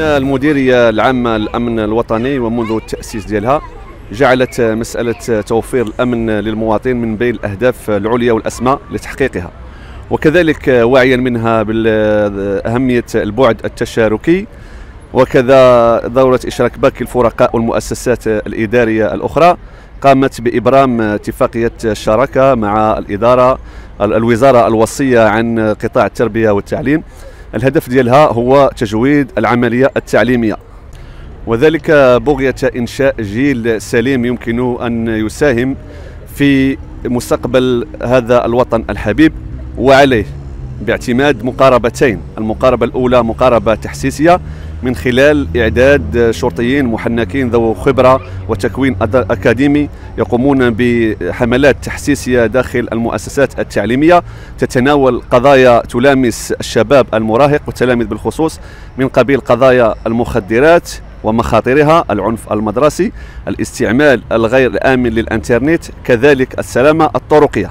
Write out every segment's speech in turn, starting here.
المديرية العامة للأمن الوطني ومنذ التأسيس ديالها جعلت مسألة توفير الأمن للمواطن من بين الأهداف العليا والأسمى لتحقيقها، وكذلك واعيا منها بأهمية البعد التشاركي، وكذا دورة إشراك باقي الفرقاء والمؤسسات الإدارية الأخرى قامت بإبرام اتفاقية شراكة مع الوزارة الوصية عن قطاع التربية والتعليم. الهدف ديالها هو تجويد العملية التعليمية، وذلك بغية إنشاء جيل سليم يمكن أن يساهم في مستقبل هذا الوطن الحبيب، وعليه باعتماد مقاربتين. المقاربة الأولى مقاربة تحسيسية من خلال إعداد شرطيين محنكين ذو خبرة وتكوين أكاديمي يقومون بحملات تحسيسية داخل المؤسسات التعليمية تتناول قضايا تلامس الشباب المراهق والتلاميذ بالخصوص، من قبيل قضايا المخدرات ومخاطرها، العنف المدرسي، الاستعمال الغير الآمن للإنترنت، كذلك السلامة الطرقية،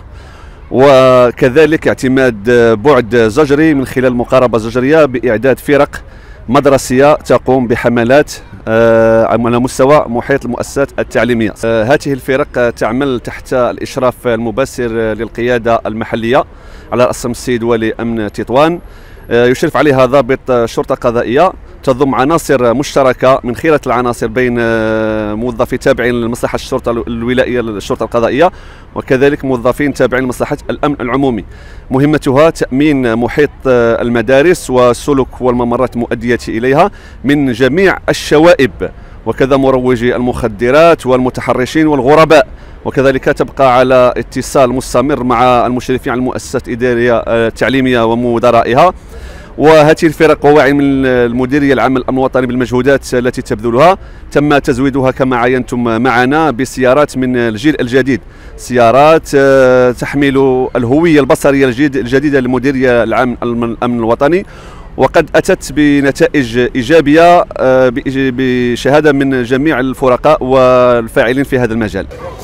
وكذلك اعتماد بعد زجري من خلال المقاربة الزجرية بإعداد فرق مدرسية تقوم بحملات على مستوى محيط المؤسسات التعليمية. هذه الفرق تعمل تحت الإشراف المباشر للقيادة المحلية على رأسهم السيد ولي أمن تطوان، يشرف عليها ضابط شرطة قضائية، تضم عناصر مشتركة من خيرة العناصر بين موظفي تابعين لمصلحة الشرطة الولائية للشرطة القضائية، وكذلك موظفين تابعين لمصلحة الأمن العمومي. مهمتها تأمين محيط المدارس والسلوك والممرات المؤدية إليها من جميع الشوائب، وكذا مروجي المخدرات والمتحرشين والغرباء، وكذلك تبقى على اتصال مستمر مع المشرفين على المؤسسات الإدارية التعليمية ومدراءها. وهذه الفرق ووعي من المديرية العامة للأمن الوطني بالمجهودات التي تبذلها، تم تزويدها كما عاينتم معنا بسيارات من الجيل الجديد، سيارات تحمل الهوية البصرية الجديدة للمديرية العامة للأمن الوطني، وقد أتت بنتائج إيجابية بشهادة من جميع الفرقاء والفاعلين في هذا المجال.